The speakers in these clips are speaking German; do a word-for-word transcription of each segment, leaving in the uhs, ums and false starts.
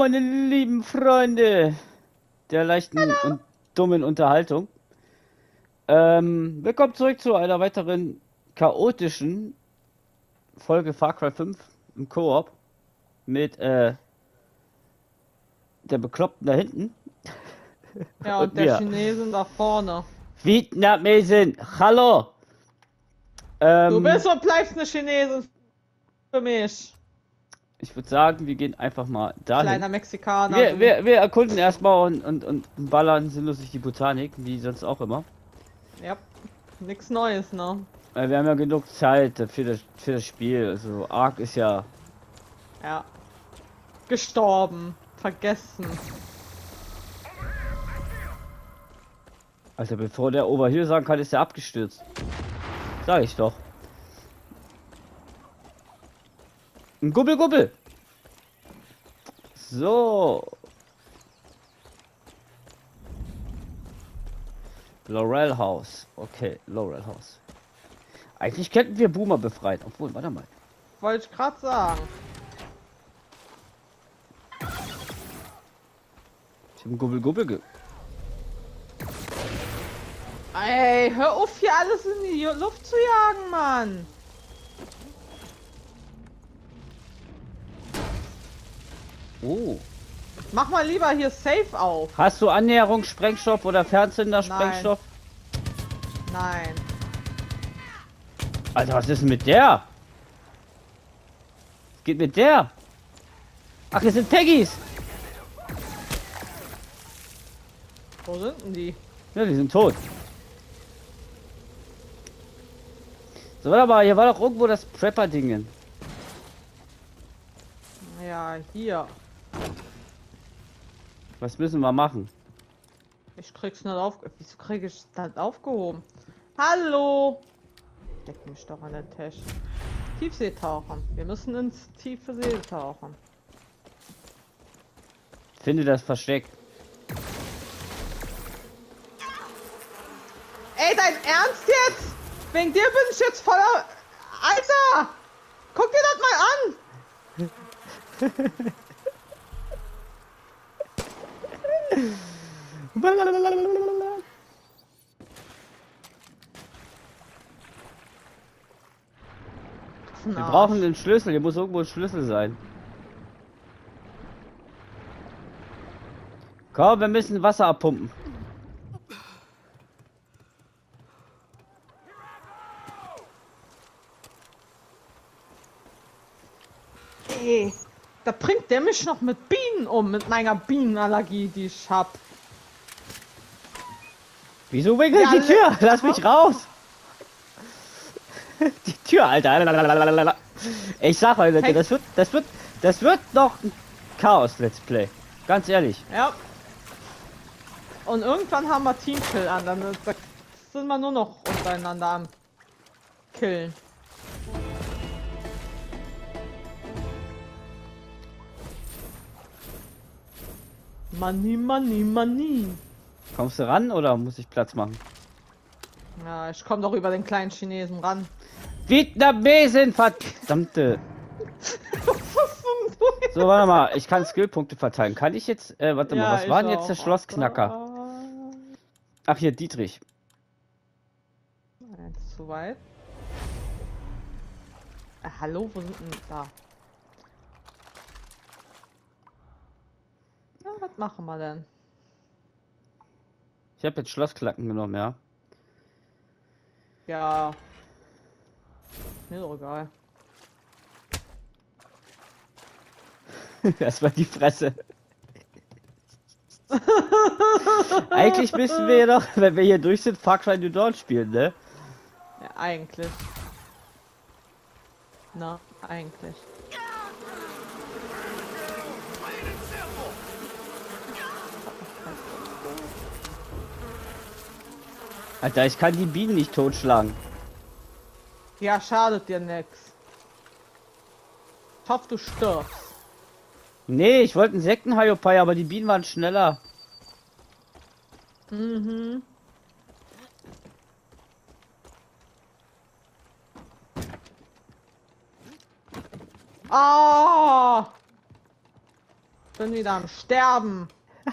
meine lieben Freunde der leichten Hallo. und dummen Unterhaltung. Ähm, willkommen zurück zu einer weiteren chaotischen Folge Far Cry fünf im Koop mit äh, der Bekloppten da hinten Ja, und und der mir. Chinesen da vorne. Vietnamesen, hallo! Du Ähm, bist und bleibst eine Chinesin für mich. ich würde sagen, wir gehen einfach mal dahin. Kleiner Mexikaner, Wir, du. wir, wir erkunden erstmal und, und, und ballern sinnlos durch die Botanik, wie sonst auch immer. Ja, nix Neues, ne? Weil wir haben ja genug Zeit für das, für das Spiel. Also Ark ist ja. Ja. Gestorben. Vergessen. Also bevor der Over hier sagen kann, ist er abgestürzt. Sag ich doch. Ein Gubbel Gubbel. So. Laurel House. Okay, Laurel House. Eigentlich könnten wir Boomer befreien. Obwohl, warte mal. Wollte ich gerade sagen. Ich habe ein Gubbel Gubbel ge Ey, hör auf hier alles in die Luft zu jagen, Mann. Oh. Mach mal lieber hier safe auf. Hast du Annäherung, Sprengstoff oder Fernzünder, Sprengstoff? Nein. Alter, was ist denn mit der? Was geht mit der? Ach, hier sind Peggys. Wo sind denn die? Ja, die sind tot. So, warte mal, hier war doch irgendwo das Prepper-Dingen. Ja, hier. Was müssen wir machen? Ich krieg's nicht auf. Wieso krieg ich das nicht aufgehoben? Hallo! Deck mich doch an der Tisch. Tiefseetauchen. Wir müssen ins tiefe See tauchen. Finde das Versteck. Ey, dein Ernst jetzt? Wegen dir bin ich jetzt voller. Alter! Guck dir das mal an! Wir brauchen den Schlüssel. Hier muss irgendwo ein Schlüssel sein. Komm, wir müssen Wasser abpumpen. Ey, da bringt der mich noch mit Bienen um, mit meiner Bienenallergie, die ich hab. Wieso winkelt Ja, die Tür? Lass mich raus! Die Tür, Alter. Ich sag euch, Leute, das wird, das wird, das wird noch ein Chaos-Let's Play. Ganz ehrlich. Ja. Und irgendwann haben wir Teamkill an, dann da sind wir nur noch untereinander am Killen. Money, money, money. Kommst du ran oder muss ich Platz machen? Ja, ich komme doch über den kleinen Chinesen ran. Vietnamesen, verdammte. So, warte mal, ich kann Skillpunkte verteilen. Kann ich jetzt, äh, warte Ja, mal, was war denn jetzt auch. der Schlossknacker? Ach, hier, Dietrich. Eins zu weit. Äh, hallo, wo sind denn da? Na, was machen wir denn? Ich habe jetzt Schlossklacken genommen, ja. Ja. Mir doch egal. Das war die Fresse. Eigentlich müssen wir ja doch, wenn wir hier durch sind, Far Cry New Dawn spielen, ne? Ja, eigentlich. Na, eigentlich. Alter, ich kann die Bienen nicht totschlagen. Ja, schadet dir nix. Ich hoffe, du stirbst. Nee, ich wollte einen Sektenhaiopai, aber die Bienen waren schneller. Mhm. Ah! Bin wieder am Sterben.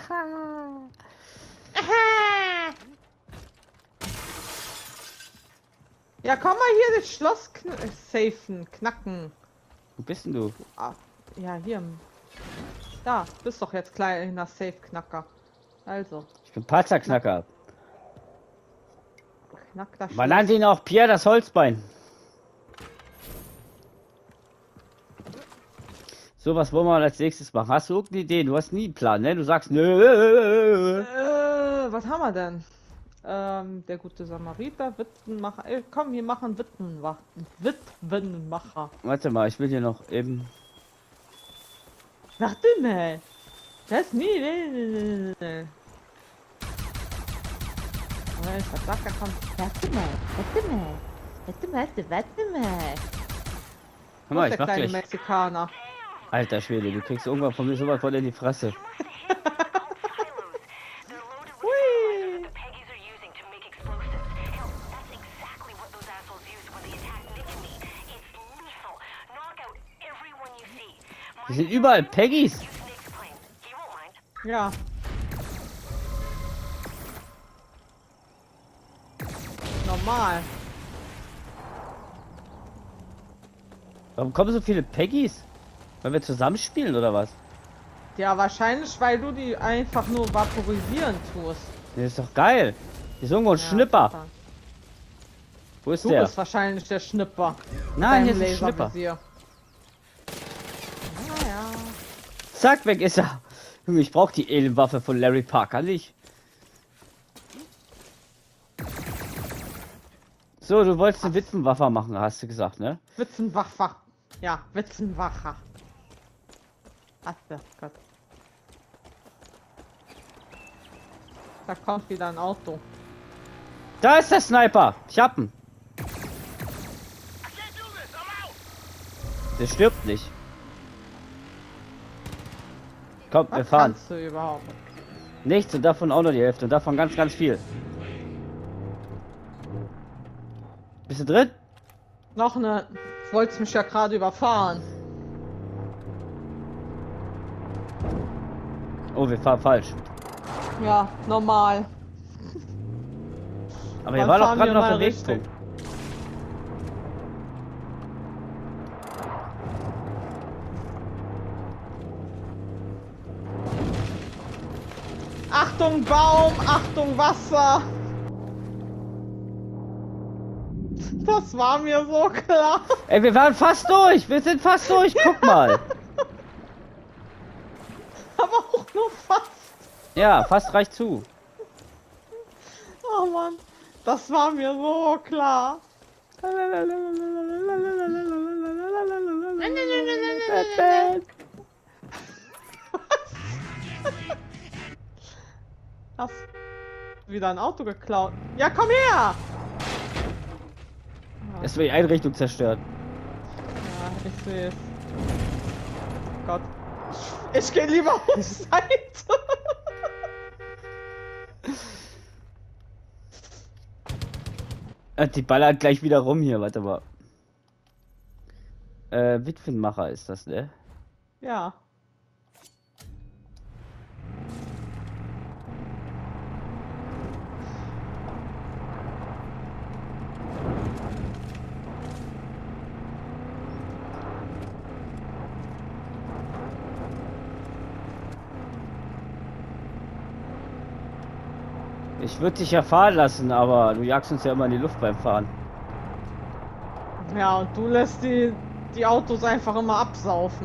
Ja, komm mal hier das Schloss kn safen, knacken. Wo bist denn du? Ah, ja, hier. Da, bist doch jetzt kleiner Safe-Knacker. Also, Ich bin Panzerknacker. knack das Man Schloss. nannte ihn auch Pierre das Holzbein. So, was wollen wir als nächstes machen? Hast du irgendeine Idee? Du hast nie einen Plan, ne? Du sagst, nö. Äh, was haben wir denn? Ähm, der gute Samariter, Witwenmacher. Ey, komm, wir machen Witwenmacher. Witwenmacher. Warte mal, ich will hier noch eben... Warte mal. Das nie. Moment, was sagt er? Komm. Warte mal. Warte mal. Warte mal. Warte, warte mal. Hör mal, Der ich mach kleine gleich... Mexikaner. Alter Schwede, du kriegst irgendwann von mir sowas voll in die Fresse. Hui. Die sind überall Peggys. Ja. Normal. Warum kommen so viele Peggys? Weil wir zusammenspielen oder was? Ja, wahrscheinlich, weil du die einfach nur vaporisieren tust. Das ist doch geil. Hier ist irgendwo ein Ja, Schnipper. super. Wo ist Du der? bist wahrscheinlich der Schnipper. Nein, hier Beim ist ein Schnipper. Laservisier. Ah, ja. Zack, weg ist er. Junge, ich brauche die Alienwaffe von Larry Parker nicht. So, du wolltest eine Witwenwaffe machen, hast du gesagt, ne? Witzenwacher. Ja, Witzenwacher. Ach, der Gott. Da kommt wieder ein Auto. Da ist der Sniper. Ich hab ihn. Der stirbt nicht. Komm, wir Was fahren. kannst du überhaupt? Nichts und davon auch noch die Hälfte und davon ganz, ganz viel. Bist du drin? Noch eine. Du wolltest mich ja gerade überfahren. Oh, wir fahren falsch. Ja, normal. Aber hier Dann war doch fahren gerade wir noch mal der richtig. Wegpunkt. Achtung Baum, Achtung Wasser. Das war mir so klar. Ey, wir waren fast durch. Wir sind fast durch. Guck mal. Aber auch nur fast. Ja, fast reicht zu. Oh Mann, das war mir so klar. Hast wieder ein Auto geklaut. Ja, komm her! Es wird die Einrichtung zerstört. Ja, ich sehe es. Gott. Ich gehe lieber auf Seite. Äh, Die ballert gleich wieder rum hier, warte mal. Äh, Witwenmacher ist das, ne? Ja. Ich würde dich ja fahren lassen, aber du jagst uns ja immer in die Luft beim Fahren. Ja, und du lässt die, die Autos einfach immer absaufen.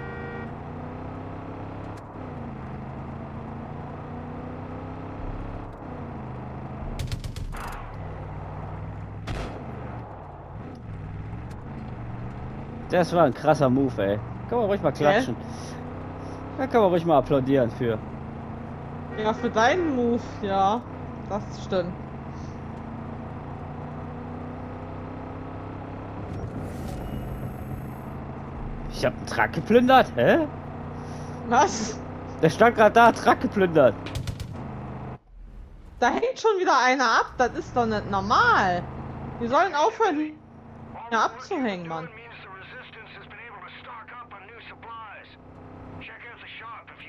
Das war ein krasser Move, ey. Kann man ruhig mal klatschen. Da kann man ruhig mal applaudieren für. Ja, für deinen Move, ja. Das stimmt. Ich hab einen Truck geplündert, hä? Was? Der stand gerade da, Truck geplündert. Da hängt schon wieder einer ab, das ist doch nicht normal. Wir sollen aufhören, ja, abzuhängen, Mann.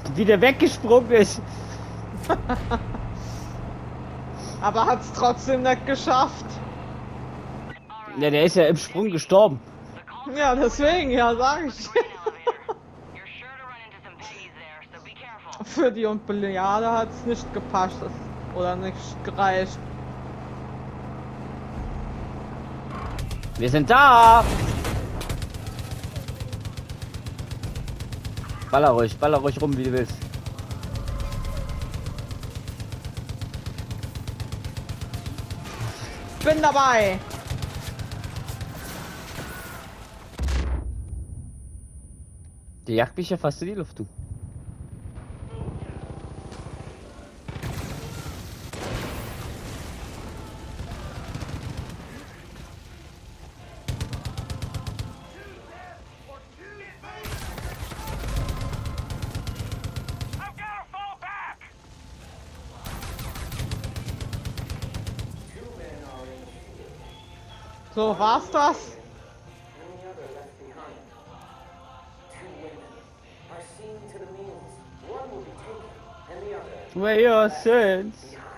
wie der weggesprungen ist. Aber hat's trotzdem nicht geschafft. Ja, der ist ja im Sprung gestorben. Ja, deswegen, ja, sag ich. Für die Olympiade hat's nicht gepasst. Oder nicht gereicht. Wir sind da! Baller ruhig, baller ruhig rum, wie du willst. Bin dabei! Der jagt mich ja fast in die Luft, du. So, war's das? Where your sins?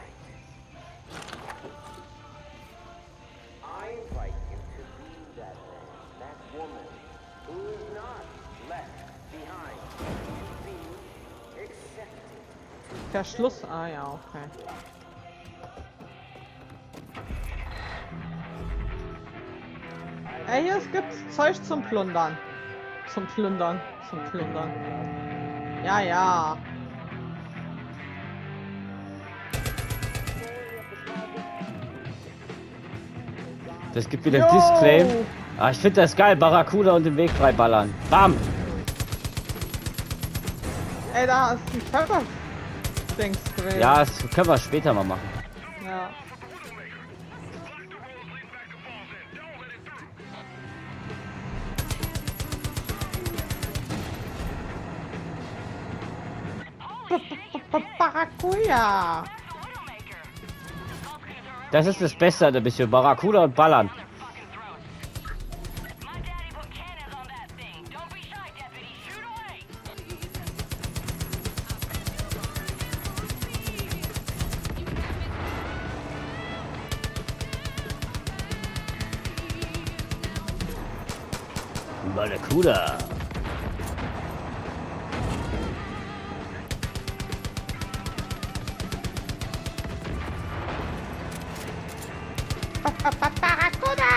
Der Schluss, ah ja, okay. Ey, hier es gibt Zeug zum Plundern. Zum Plündern, zum Plündern. Ja, ja. Das gibt wieder ein Disclaim. Ah, ich finde das geil. Barracuda und den Weg freiballern. Bam! Ey, da ist ein Pfeffer. Dings gewesen. Ja, das können wir später mal machen. Ja. Barracuda. Das ist das Beste an der Mission. Barracuda und ballern. Barracuda. Barracuda!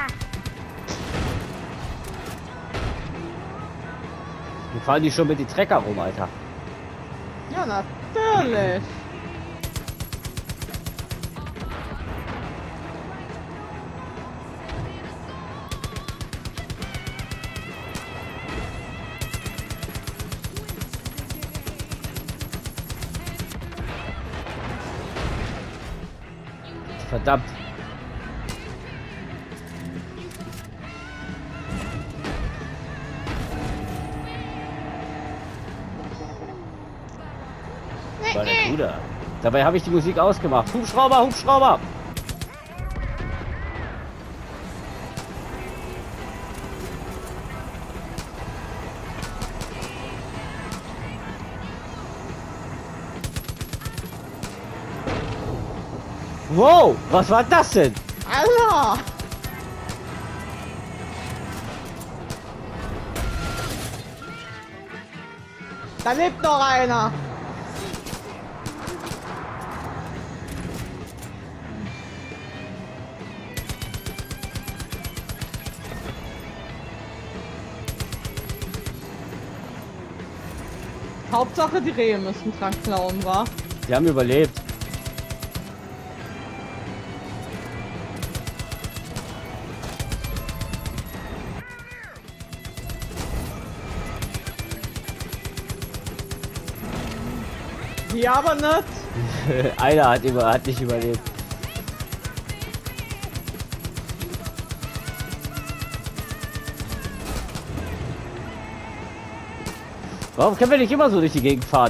Wir fahren die schon mit die Trecker rum, Alter. Ja, natürlich. Verdammt. Barracuda. Dabei habe ich die Musik ausgemacht. Hubschrauber, Hubschrauber! Wow, was war das denn? Alter! Da lebt noch einer! Hauptsache die Rehe müssen dran klauen, wa? Die haben überlebt. Die aber nicht. Einer hat, über, hat nicht überlebt. Warum können wir nicht immer so durch die Gegend fahren?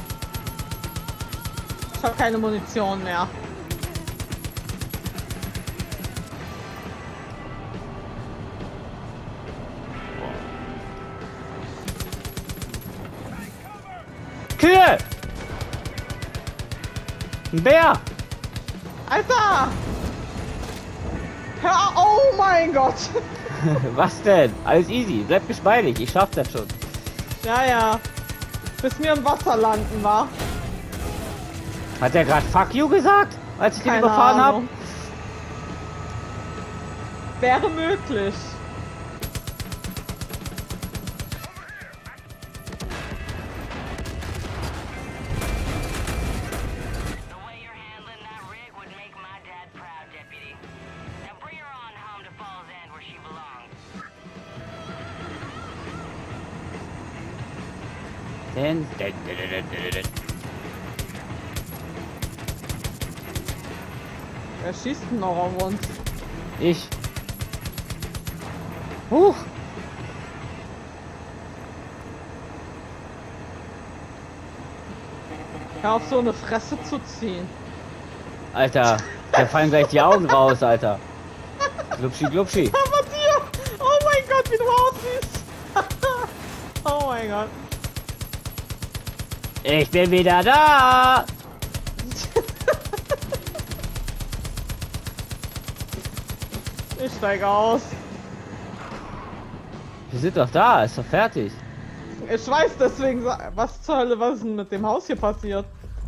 Ich habe keine Munition mehr. Ein Bär! Alter! Hör, oh mein Gott! Was denn? Alles easy. Bleib geschmeidig. Ich schaff das schon. Ja, ja. Bis mir im Wasser landen war. Hat er gerade Fuck you gesagt, als ich den Keine überfahren habe? Ahnung. Wäre möglich. Den, den, den, den, den, den. Wer schießt denn noch auf uns? Ich. Huch. Hör auf, so eine Fresse zu ziehen. Alter, da fallen gleich die Augen raus, Alter. Glubschi, glubschi. Aber dir! Oh mein Gott, wie du aussiehst! Oh mein Gott. Ich bin wieder da. Ich steig aus. Wir sind doch da, ist doch fertig. Ich weiß deswegen, sa- was zur Hölle, was ist denn mit dem Haus hier passiert?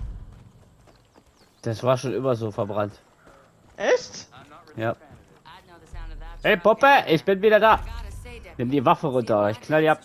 Das war schon immer so verbrannt. Echt? Ja. Hey Poppe, ich bin wieder da. Nimm die Waffe runter, ich knall die ab.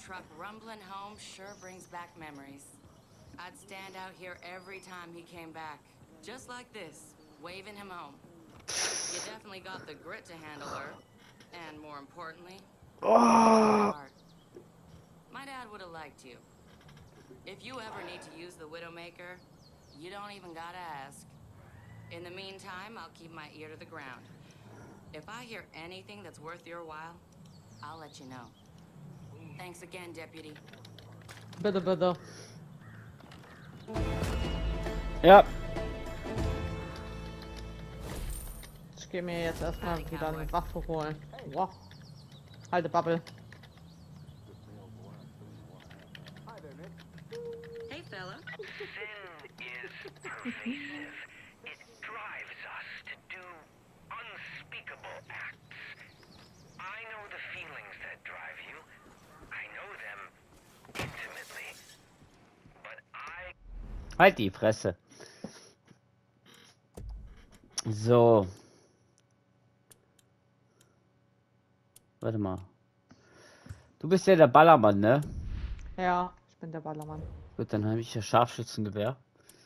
I'd stand out here every time he came back, just like this, waving him home. You definitely got the grit to handle her, and more importantly, Oh. heart. My dad would have liked you. If you ever need to use the Widowmaker, you don't even gotta ask. In the meantime, I'll keep my ear to the ground. If I hear anything that's worth your while, I'll let you know. Thanks again, Deputy. Bitte, bitte. Ja. Ich gehe mir jetzt erstmal wieder eine Waffe holen. Wow. Halte Bubble. Hey, fella. Sin is pervasive. It drives us to do unspeakable acts. I know the feelings that drive you. I know them intimately. But I... Halt die Fresse. So. Warte mal. Du bist ja der Ballermann, ne? Ja, ich bin der Ballermann. Gut, dann habe ich ja Scharfschützengewehr.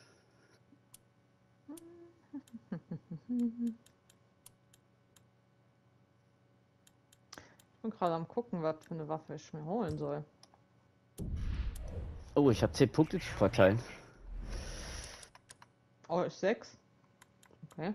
Ich bin gerade am gucken, was für eine Waffe ich mir holen soll. Oh, ich habe zehn Punkte zu verteilen. Oh, ich sechs. Okay.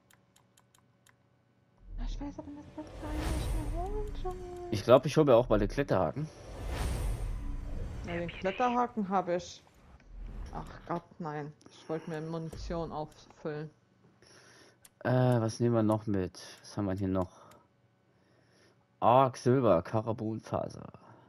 Ich weiß aber nicht, was ich mir holen soll. Ich glaube, ich hole mir auch mal den Kletterhaken. Ja, den Kletterhaken habe ich. Ach Gott, nein. Ich wollte mir Munition auffüllen. Äh, was nehmen wir noch mit? Was haben wir hier noch? Arc Silber, Carbonfaser.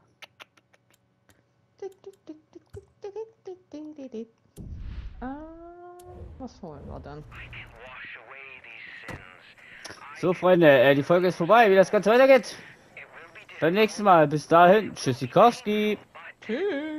Ah, was holen wir dann? wash away these sins. So, Freunde, äh, die Folge ist vorbei. Wie das Ganze weitergeht, It will be beim nächsten Mal. Bis dahin, Tschüssikowski. Tschüss.